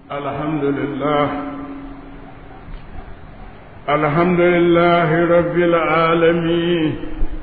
الحمد لله رب العالمين،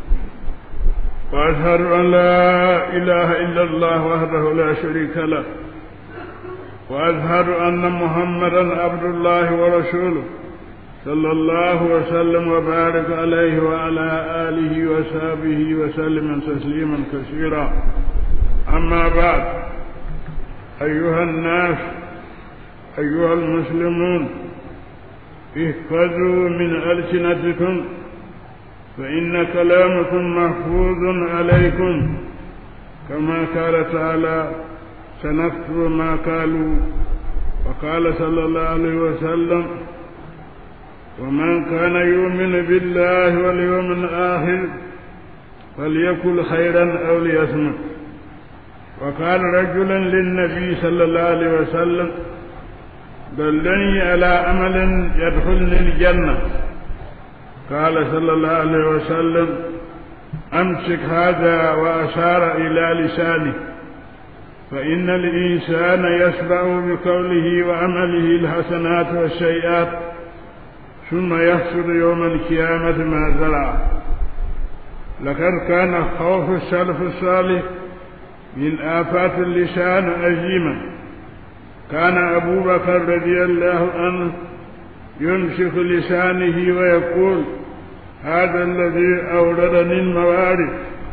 وأشهد أن لا إله إلا الله وحده لا شريك له، وأشهد أن محمدا عبد الله ورسوله صلى الله وسلم وبارك عليه وعلى آله وصحبه وسلم تسليما كثيرا. أما بعد، أيها الناس، أيها المسلمون، احفظوا من ألسنتكم فإن كلامكم محفوظ عليكم، كما قال تعالى: سنكتب ما قالوا. وقال صلى الله عليه وسلم: ومن كان يؤمن بالله واليوم الآخر فليقل خيرا أو ليصمت. وقال رجل للنبي صلى الله عليه وسلم: دلني على عمل يدخلني الجنة. قال صلى الله عليه وسلم: أمسك هذا، وأشار إلى لسانه، فإن الإنسان يشبع بقوله وعمله الحسنات والسيئات، ثم يحشر يوم القيامة ما زرع. لقد كان خوف السلف الصالح من آفات اللسان عظيما. كان أبو بكر رضي الله عنه يمسك لسانه ويقول: هذا الذي أوردني الموارد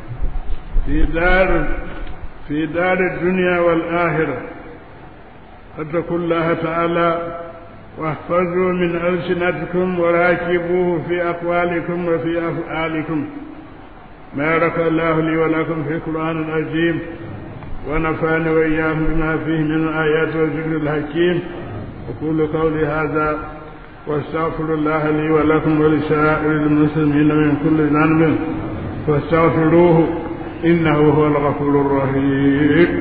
في دار الدنيا والآخرة. فاتقوا الله تعالى واحفظوا من ألسنتكم وراكبوه في أقوالكم وفي أفعالكم. بارك الله لي ولكم في القرآن العظيم، ونفعني وإياكم بما فيه من الآيات والذكر الحكيم. أقول قولي هذا واستغفر الله لي ولكم ولسائر المسلمين من كل ذنب فاستغفروه إنه هو الغفور الرحيم.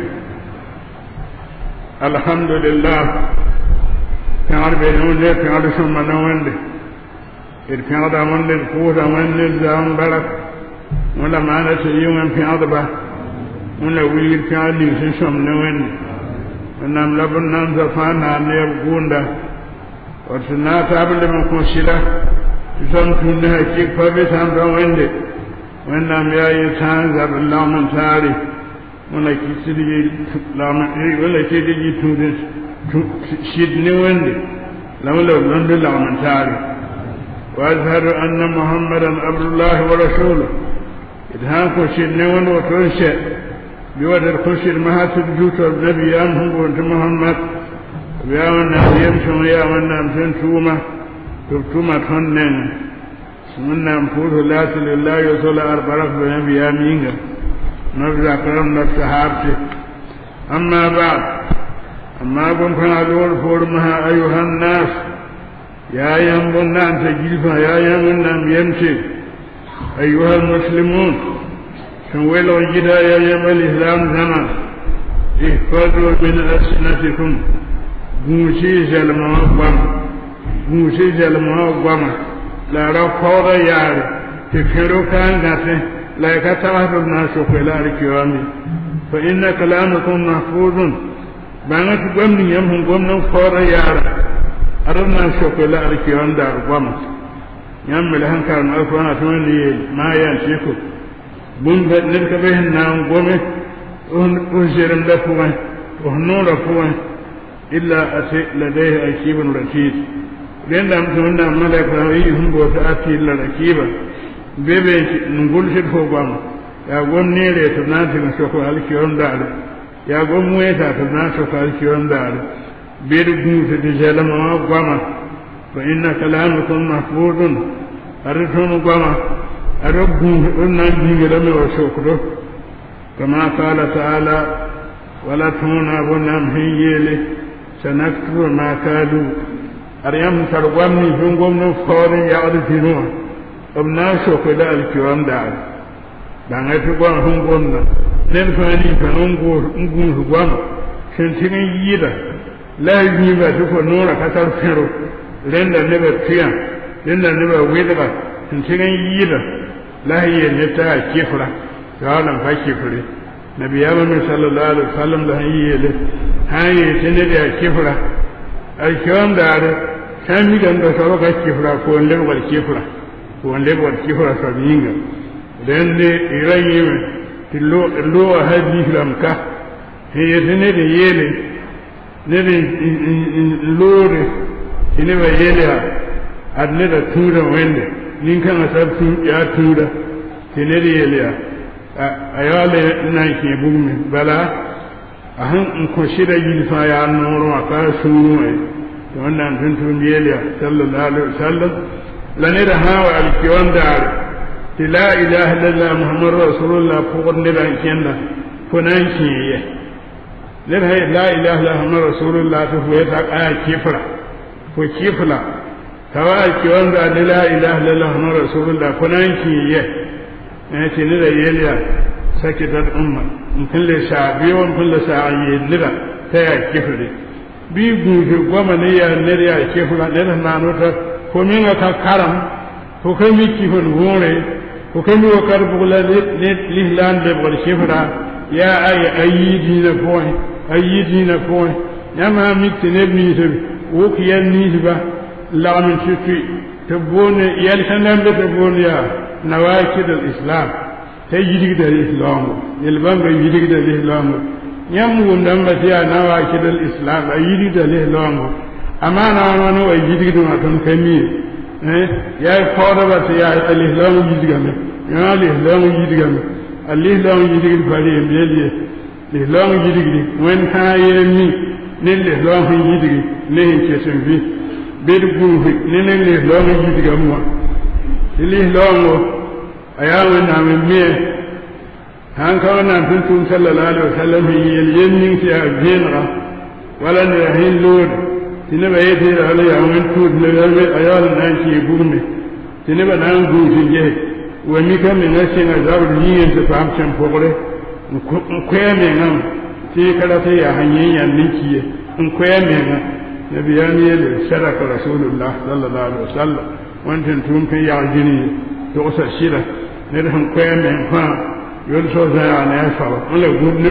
الحمد لله. كان بينون لي كان ثم نوند كان دامن القوت من الزام بلك ولا ما نسيون في عضبة ولا ويل كان لي ثم نوند ونام لبنان زفانا نيبغوندا وتنا تابل من كوشيلا ثم تنها كيف فبسام نوند ونام يا يسان زب الله من تاري ولا كيسدي لام ولا كيدي تودس شدني وندي لما لو لم يلعب من تاري. وأشهد أن محمدا عبد الله ورسوله. إذهانكو شدني وند وتنشأ بوجه الخشر مهاتب جوت النبي أنهم وانت محمد ويا من يمشون يا من نمشون توما تهنن من نمفوت لا لله يصلى أربعة بنبي آمين نبذ أكرم نفس حارتي. أما بعد، أما كن أدور فورمها أيها الناس، يا ينبون أن تجلفا يا ينبون يمشي أيها المسلمون، شنولوا جدا يا يم الإسلام زمان. احفظوا من ألسنتكم موسيس المعظمة لا رفض ياري تفكروا كان غته لا يكتبه الناس في الكرام، فإن كلامكم محفوظ. بانت gwamnin yamhun gwamnan fara yara arna shokola alkiyon da gwam yammel hankar ma ko na to ne ma yan ciko bun da ne ka be na gome on jeram da fuwa on no da fuwa illa ati ladayhi akibun rashid den da mun da malaka yi hun bo ta ati la rakiba bebe ngul shi fo gwam ya gwamne re to na tin shokola alkiyon da ya gomu ya ta na so kalkiyon da bir gu fi jalama gwama fa inna kalamakum mahfuzun arithum gwama arabu unna dingela me wasokro kama qala ta'ala wala tuna bunam hiyele sanaktu ma kadu aryam tarwamni jungomno fore ya aditinu amna so ko da alkiyon da ngati gwa hungonna nen fani fanungo ngungu gwama sentin yida la yiba to nora kasar fero lenda nebe tiya lenda nebe wedaba sentin yida la yiye ta kifra galan fa kifri nabi ya sallallahu alaihi wasallam la yiye le haye tene da kifra alkiwan da kan mi dan da sawa ka kifra ko le wal kifra sabinga dan ne irayi tillo hadith lamka he ne de yele ne de lore ine ba yele adne da tura wende nin kan asab tu ya tura ne de yele ayale nan ke bugme bala ahan ko shida yin fa ya noro aka sunu ai to wannan tun yele sallallahu alaihi wasallam lanira hawa alkiwan da la ilaha illallah muhammad rasulullah ko ne da kenda funan kiye la ilaha illallah muhammad rasulullah to ya ta aya kifra ko kifla tawa alkiwan da la ilaha illallah muhammad rasulullah funan kiye ne ce ne da yeliya sakitat umma in kulle sha biyo in kulle sha yelida ta ya kifri bi gudu goma ne ya ne ya kifla ne na nota ko min ka karam ko kai mi ki hon wore ko kai mi wakar bugla lihlan de bol shifra ya ayidina point yama mi tene mi se wo ki yan ni ba la min tuti to bone yal sanan be to bone ya nawakid al islam tay yidig da islam yel bamba yidig da islam nyam wondam ba ya nawakid al islam ayidi da islam amana wano ay yidigdo ton kami ya fawda ba ya al-islam yidigame ya al-islam yidigame al-islam yidigil fari mbeli al-islam yidigli wen hayemi ne al-islam yidigi ne kesen bi bedbu ne al-islam yidigam wa al-islam ayawa na me han ka wana tun sallallahu alaihi wasallam yin ya genra wala ne hin lord tine ba yete ala ya ngan tu ne ayal nan ki burme tine ba nan gu je wa mi kam ne sin azab ni en ta fam chan pogore ko ya me ngam ti kala ta ya hanye ya ninki in ko ya me ngam nabi ya ni le sadaka rasulullah sallallahu alaihi wasallam wantin tun kan ya jini to sa shira ne da ko ya me fa yol so za ya ne fa wala gunne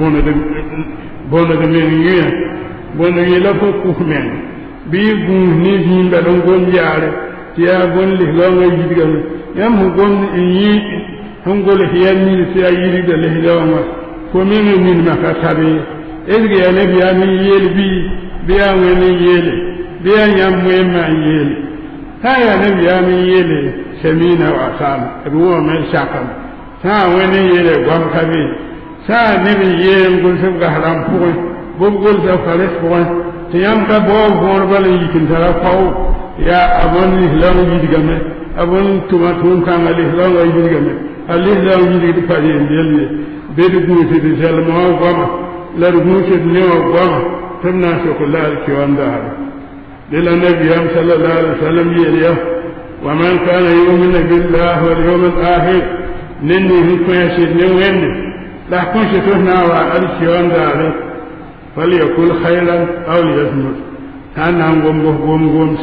bona de me ni bon yi la ko ku men bi gu ni hin da don gon yare tiya gon li lo ngai yidiga yam hu gon yi hon gol hiyan ni tiya yiri da le lo ma ko men min ma ka tabe ezge ya ne biya ni yel bi ya wani yele biya nyam mo ma yele ta ya ne biya ni yele semina wa sam ruwa men shakam ta wani yele gwam kabe sa ne bi yele gon se ga haram fu bogol da fares point te yam ka bo gor bal yikin tara faw ya abon islam yidigame abon tuma tun kan al islam yidigame al islam yidigi faje ndelle bedu guute de salma goma la guute ne goma tamna shokolal ki wanda de la nabi sallallahu alaihi wasallam yeliya wa man kana yu'minu billahi wal yawmil akhir nenni ko yashid ne wende la ko se to na wa al ki wanda فليقول خيرا أو ليصمت أنا غوم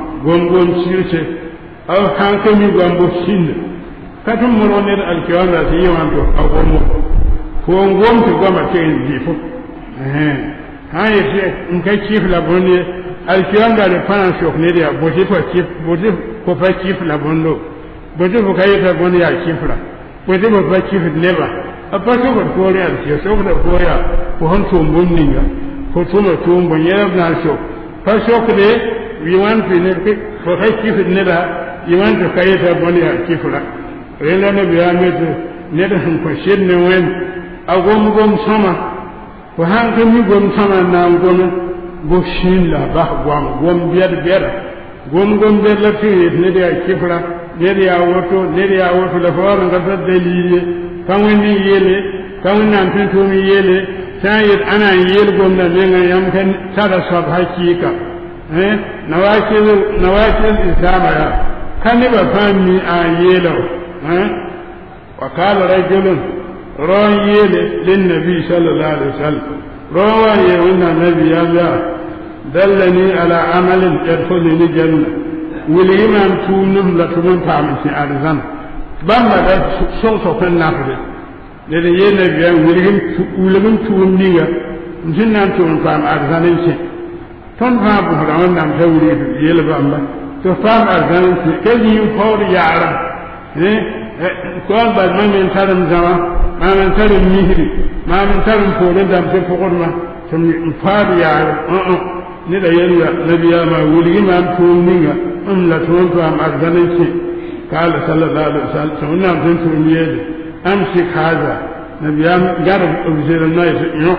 سيرتي أو كانكمي غوم سين كتم مرونير الكيوانا تيوانتو أو غوم تغوم تين ديفو هاي شيء نكاي كيف لابوني الكيوانا لفانا شوك نيريا بوجي فا كيف لابونو بوجي فا كايتا بوني يا كيف لا بوجي فا كيف نيبا apa so ko korea ti so ko korea ko hon to munninga ko to no to mo yeb na so pa so ko de wi wan fi ne ko hay ki fi ne da yi wan to kayeta boni ha ki fura rela ne biya me to ne da ko shin ne wen agom gom sama ko han ko mi gom sama na gom bo shin la ba gom bier gom ber la fi ne da ki fura ne da woto la fa ran ga dalili kawini yele kawina tuntumi yele sayid ana yel gomna lenga yam kan sada sab hakika nawakil islam ya kani ba fami a yelo wa qala rajulun ran yele lin nabi sallallahu alaihi wasallam rawa ya wina nabi ya dallani ala amalin yadkhuluni janna wili imam tunum la tumun tamsi arzan bamba da so kan nafde de yene biya wulhim tuum ninga jinnan tuum fam arzanin ce ton fa bu da wannan tawri yel ba Allah to fa arzan ke yi fawri yara ko ba men taram zama ma men taram mihri ma men taram fore da se fokorma tum fa yara ni da yalla nabiya ma wuli ma tuninga la ton fa arzan ce قال صلى الله عليه وسلم سنة بنت ميل أمسك هذا نبيان قرب أبزير الناس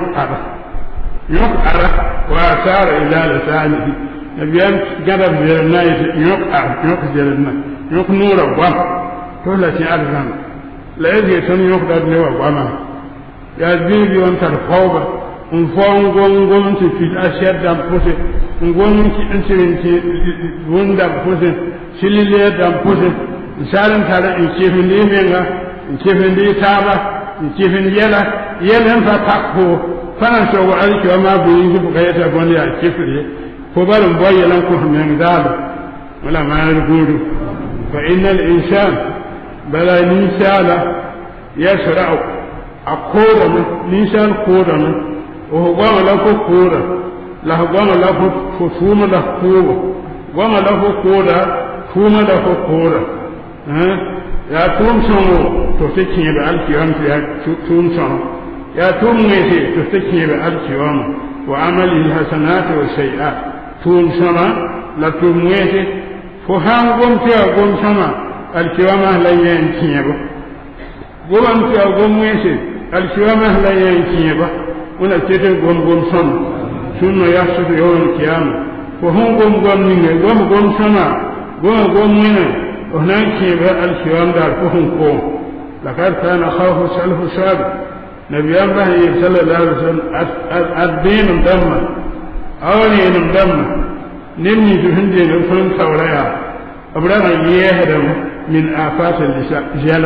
يقعر وأشار إلى لسانه نبيان قرب أبزير الناس يقزير الناس يقنور الضم تولى شعر ذنب لا يجي سن يقدر له الضم يا بيبي وانت الخوبة نفون قوم في الأشياء دم فوسه نقوم نسيرنتي وندم فوسه سليلة دم فوسه misalin tare in kifin da menga in kifin da taba in kifin yela fa takko fanan so wa alki wa ma bu yin bu kayata bonni ya kifri ko barin boye lan ko men dal wala ma gudu fa innal insan bala insana yasra'u akora insan kora o gwa la ko kora la gwa la ko fuma la ko gwa la ko kora fuma la ko kora ya tum sono to tekin be alkiyam ya tum sono ya tum ngese to tekin be alkiyam wa amali alhasanat wa sayiat tum sono la tum ngese fo han gon te gon sono alkiyam la yen tieba gon te gon ngese alkiyam la yen tieba una tete gon sono sunno yasu yawm kiyam fo hon gon ni gon sono gon ni هناك الكيام دار فهم قوم لقد كان خوف سلف سابق نبي الله صلى الله عليه وسلم الدين مدمر أولي مدمر نمني تهندي نفهم ثوريا أبدا يهدم من آفات اللسان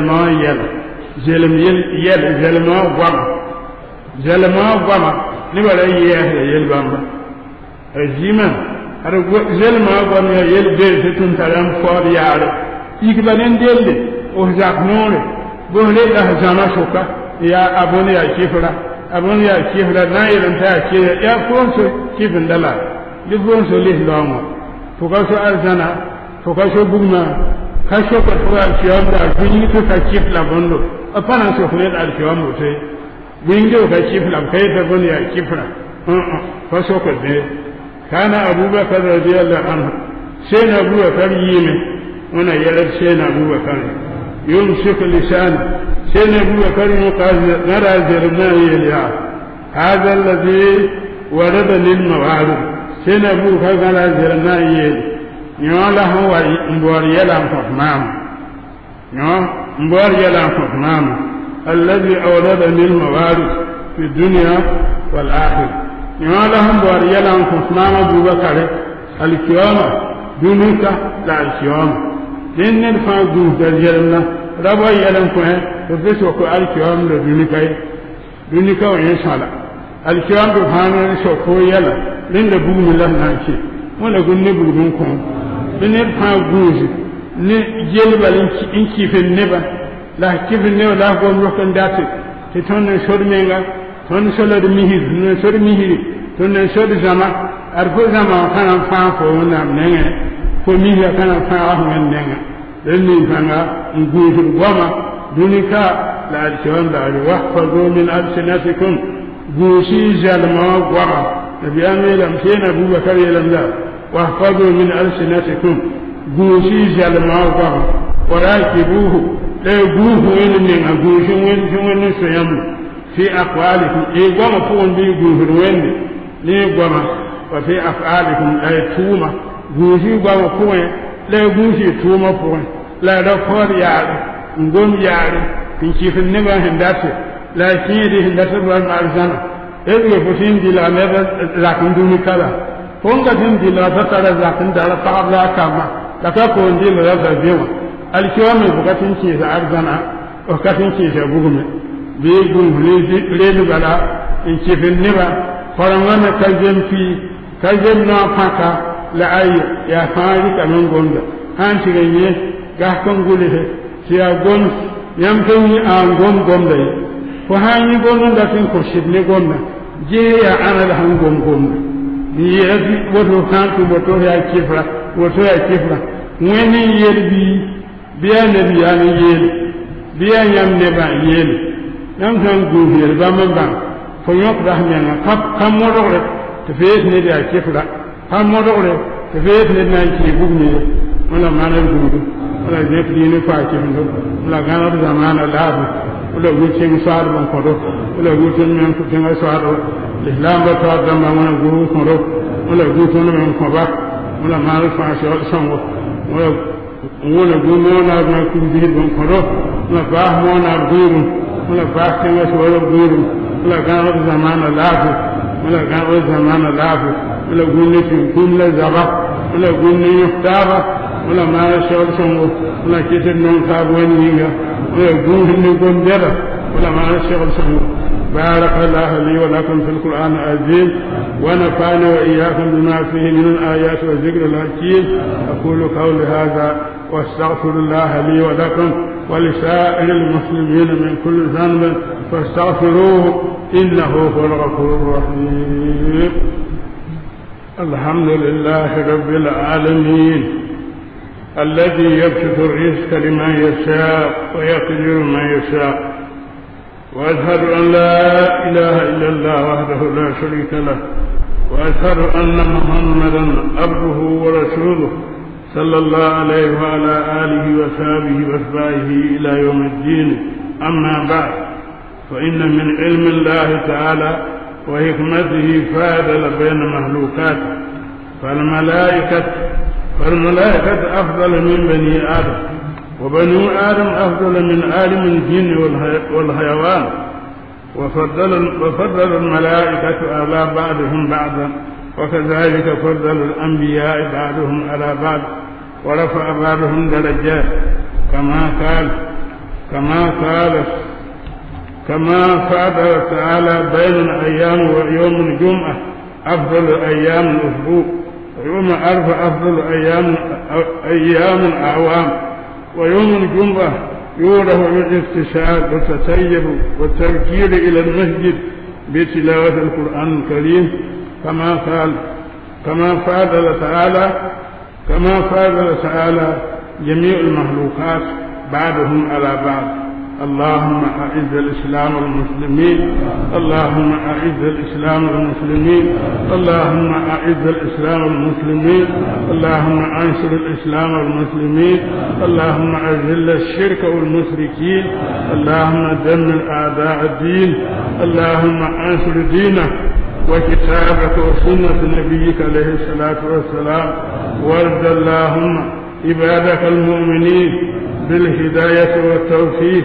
جلما وما نبلا يهدم يلبamba الزمان هذا جلما وما يلبس تنتظر فور يعرف ikbanen delde o zaknore bohle da zama shoka ya abone ya kifra na irin ta ke ya fonso kifin dala li fonso li lawo to ka so arzana to ka so bugma ka so ka to alkiyam da binni to ka kifla bondo apana so khule alkiyam to bingi ka kifla kai ta bone ya kifra ka so ka de kana abubakar radiyallahu anhu sai na abubakar yime وانا يرد سينا ابو بكر يمسك لسانه سينا ابو بكر وقال نرى زرنا يليا هذا الذي ورد للموارد سينا ابو بكر قال زرنا يلي نيولا هو مبور يلام فمام مبور يلام فمام الذي اورد للموارد في الدنيا والاخره نيولا هم مبور يلام فمام ابو بكر القيامه دونك لا القيامه لأن الفاضل تجلنا ربا يلم كه تبص وكو الكيام لدنيكا وين سالا الكيام بفانه سوكو يلا لأن بوم الله ناشي ولا قلنا بودون كون لأن الفاضل نجيل بالين إنكي في النبا لا كيف النبا لا قوم يكون داتي تون شور مينغا تون شلر ميهي تون شور زما أرفو زما كان فانفو ونام نعه فميها كان فاعه من نعه لأني فانا نقول وما دونك لا الكلام ده واحفظوا من ألسنتكم قوسي زلما وما نبي أمي لم سين أبو بكر يلم لا واحفظوا من ألسنتكم قوسي زلما وما وراكبوه لا يقوه وين نعه قوسي وين سيمل في أقوالكم إيه وما فون بي قوه وين ليه وما وفي أفعالكم لا يتوما guusi gwa ko la guusi tuma ko la da for yaade ngom yaade tin kifin ne ba hindate la kidi hindate ba arzana ebe ko tin dila ne la kun duni kala ko nga tin dila ta tara za kun dala ta abla kama da ka ko ndila la za biwa alkiwame ko tin ki za arzana o ka tin ki za bugume be gum le bala in kifin ne ba farangana kaljem na faka la ay ya faari kanon gonda hanti ganye ga kan gule siya gon yam tawni an gonda ko hani gonda tin ko shidne gonda je ya ana da han gonda يلبي وتوكانت وتويا كفرة وتويا كفرة وين يلبي بيا نبي يعني يل بيا يم نبا يل يم كان قوه يلبا من بان فيوك رحمنا كم مرور تفيد نبي كفرة كم مرور تفيد نبي كفرة ولا ما نقول ولا جيتني نفاكي ولا كان زمان لابد ولا وجهين صار من خروج ولا وجهين من كتير صار الإسلام بتوضع ما من غرور خروج ولا وجهين من خبر ولا ما رفع شيء سمو ولا جمونا ما كندير من خروج ولا فاهمونا غيرهم ولا فاهمين شوية غيرهم ولا كان زمان لابد ولا كان زمان لابد ولا وجهين كل زبق ولا وجهين يختار ولا ما شاء سمو ولا كتير من كابوين يجا ولا جوه من جرا ولا ما شاء سمو بارك الله لي ولكم في القرآن العظيم ونفعني وإياكم بما فيه من الآيات والذكر الحكيم أقول قولي هذا واستغفر الله لي ولكم ولسائر المسلمين من كل ذنب فاستغفروه إنه هو الغفور الرحيم. الحمد لله رب العالمين الذي يبسط الرزق لمن يشاء ويقدر من يشاء وأشهد أن لا إله إلا الله وحده لا شريك له وأشهد أن محمدا عبده ورسوله صلى الله عليه وعلى آله وصحبه وأتباعه إلى يوم الدين. أما بعد فإن من علم الله تعالى وحكمته فاضل بين مخلوقاته فالملائكة أفضل من بني آدم وبنو آدم أفضل من عالم الجن والحيوان وفضل الملائكة على بعضهم بعضا وكذلك فضل الأنبياء بعضهم على بعض ورفع بعضهم درجات كما فضل تعالى بين الأيام ويوم الجمعة أفضل أيام الأسبوع ويوم عرفة أفضل أيام الأعوام ويوم الجمعة يوره بالاغتسال والتطيب والتذكير إلى المسجد بتلاوة القرآن الكريم كما فاضل تعالى جميع المخلوقات بعضهم على بعض. اللهم أعز الإسلام والمسلمين اللهم أعز الإسلام والمسلمين اللهم أعز الإسلام والمسلمين اللهم أنصر الإسلام والمسلمين اللهم أذل الشرك والمشركين اللهم دمر أعداء الدين اللهم أنصر دينك وكتابك وسنة نبيك عليه الصلاة والسلام وارض اللهم عبادك المؤمنين بالهداية والتوفيق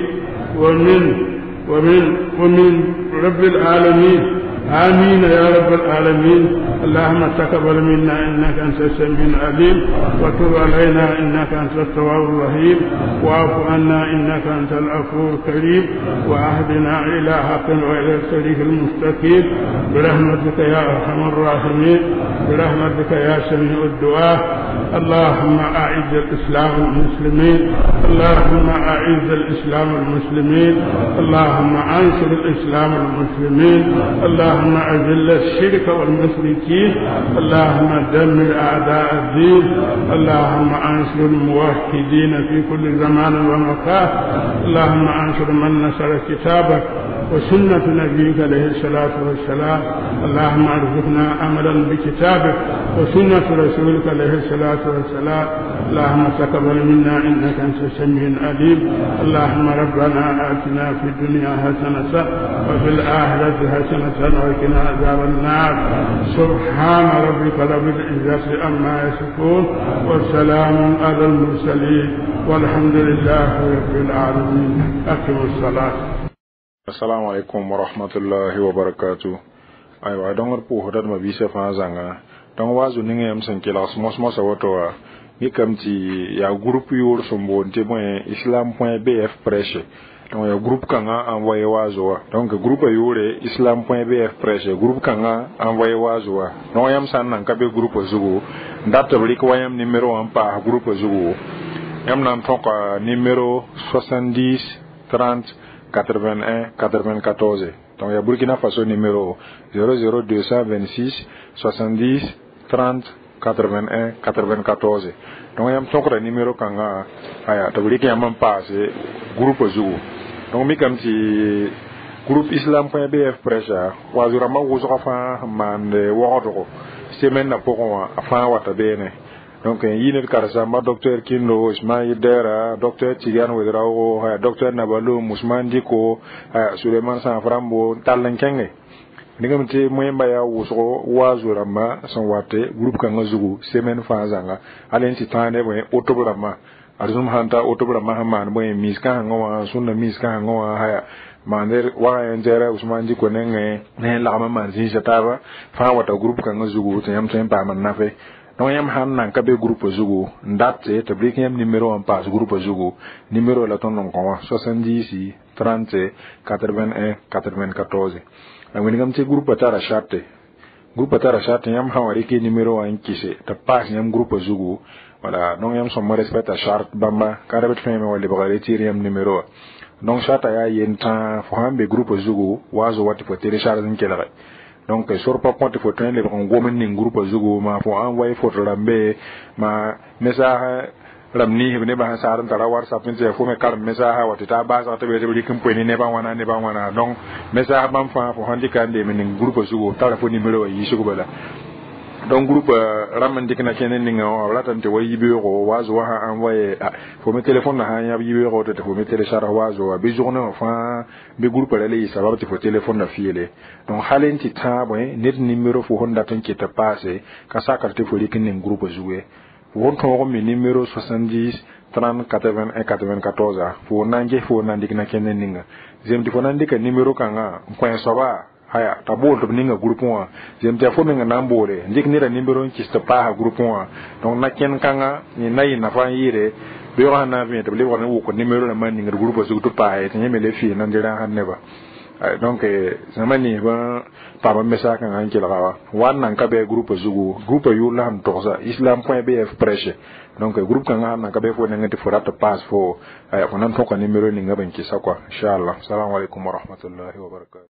ومن رب العالمين آمين يا رب العالمين. اللهم تقبل منا إنك أنت السميع العليم وتب علينا إنك أنت التواب الرحيم واعف عنا إنك أنت العفو الكريم وأهدنا إلى حق وإلى الطريق المستقيم برحمتك يا أرحم الراحمين برحمتك يا سميع الدعاء. اللهم أعز الإسلام والمسلمين اللهم أعز الإسلام والمسلمين اللهم أنصر الإسلام والمسلمين اللهم أذل الشرك والمشركين اللهم دمر أعداء الدين اللهم أنصر الموحدين في كل زمان ومكان اللهم أنصر من نصر كتابك وسنة نبيك عليه الصلاة والسلام اللهم ارزقنا عملا بكتابك وسنة رسولك عليه الصلاة والسلام. اللهم تقبل منا إنك أنت السميع العليم. اللهم ربنا آتنا في الدنيا حسنة وفي الآخرة حسنة وقنا عذاب النار. سبحان ربك رب العزة عما يصفون والسلام على المرسلين والحمد لله رب العالمين. أقم الصلاة. Assalamu alaikum wa rahmatullahi wa barakatuh. Aywa dongar po hodar ma bisa fa zanga. Don wazu ninga yam san kila smos sa wotoa. Ni kamti ya groupe yor sombo nte mo islam.bf presse. Donc ya groupe kanga envoyé wazo. Donc groupe yore islam.bf presse. Groupe kanga envoyé wazo. No yam san nan kabe groupe zugo. Ndata blik wayam numéro en pa groupe zugo. Yam nan tonka numéro 70 30 81 94 donc il y a Burkina Faso numéro 00226 70 30 81 94. donc yam tokra numéro kanga aya to wuri yam passe groupe zugu donc mi kam ci groupe islam.bf pressure wazura ma wuzo fa man wodo semaine na poko afa wata bene donc yinel karasa ma docteur Kindo Ismaïl Dera docteur Tigan Wedrao docteur Nabalo Musman Diko Suleiman Sanframbo talen kenge ningam te moyemba ya wuso wazura ma son wate groupe kanga zugu semaine fa zanga alen ci tane boy otobra ma arzum hanta otobra ma man boy miska ngawa sunna miska ngawa haya mander wa enjera Usman Diko nenge ne la ma manzi jataba fa wata groupe kanga zugu te yam tem pa man nafe donc yam han nan ka be groupe zugu ndate te brik yam numéro en passe groupe zugu numéro la ton non ko 70 30 81 94. When you come groupe atara charte yam hawari ke numéro en kise te passe yam groupe zugu voilà donc yam son respect à charte bamba karabet femme wala bagare tire yam numéro donc charte ya yenta fo hambe groupe zugu wazo wati fo télécharger nkela donc sur pas compte faut traîner on gomen ni groupe zugu ma faut envoyer photo lambe ma message ramni ne ba saran tara WhatsApp ni fo me kar message wati ta ba sa tabe tabe kum poni ne ba wana donc message bam fa fo handi kan de min groupe zugu tara fo numéro yi sugu bala donc groupe ramen dikna kenen ni ngaw latante way yibiro wazo wa envoyer fo me téléphone na ha yibiro te fo me télécharger wazo be journée fa be groupe la lay sabab te fo téléphone na fiele donc halen ti tabo net numéro fo honda tan ki ta passer ka sakarte fo likin ni groupe jouer won to mi numéro 70 30 81 94 fo nandikna kenen ni nga jem di fo nandika numéro kanga point soba haya tabol to ninga groupe wa jem te fo ninga nambore ndik ni ra numéro ki sta pa groupe wa donc na ken kanga ni nayi na fa yire be wa na vi to le wa na ko numéro na man ninga groupe su to pa e tanye mele fi nan dira han ne ba donc zamani ba pa message kan an kila wa wannan ka be groupe zugu groupe yu la ham to sa islam.bf pressure donc groupe kan an ka be fo ngati fo rat pass fo ko nan to ko numéro ninga ban ki sa quoi inshallah assalamu alaikum wa rahmatullahi wa barakatuh.